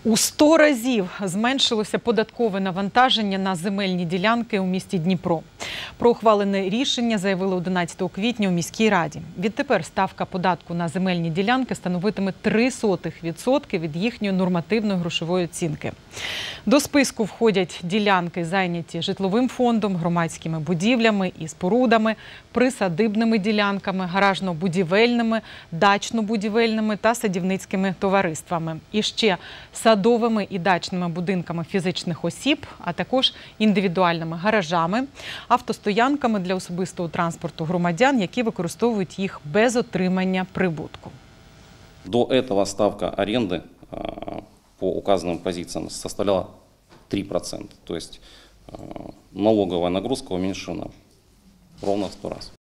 У 100 разів зменшилося податкове навантаження на земельні ділянки у місті Дніпро. Про ухвалене рішення заявили 11 квітня у міській раді. Відтепер ставка податку на земельні ділянки становитиме 0,03% від їхньої нормативної грошової оцінки. До списку входять ділянки, зайняті житловим фондом, громадськими будівлями і спорудами, присадибними ділянками, гаражно-будівельними, дачно-будівельними та садівницькими товариствами. І ще садовими і дачними будинками фізичних осіб, а також індивідуальними гаражами, автостоянками для особистого транспорту громадян, які використовують їх без отримання прибутку. До этого ставка аренды по указанным позициям составляла 3%. То есть налоговая нагрузка уменьшена ровно в 100 раз.